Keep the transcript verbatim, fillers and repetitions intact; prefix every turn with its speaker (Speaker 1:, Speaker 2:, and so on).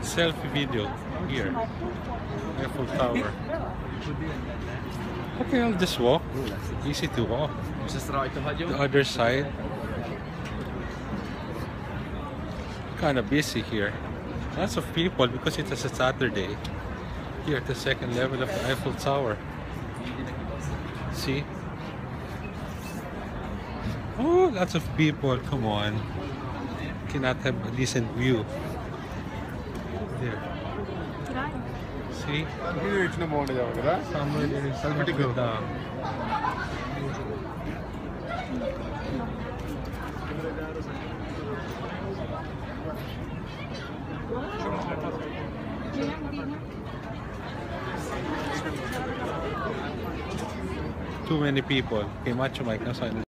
Speaker 1: Selfie video here. Eiffel Tower. Okay, I'll just walk. Easy to walk. The other side. Kind of busy here. Lots of people because it is a Saturday. Here at the second level of the Eiffel Tower. See? Oh, lots of people. Come on. Cannot have a decent view. There. See? Somewhere there is something down. Too many people. Okay, Macho Mike, nasa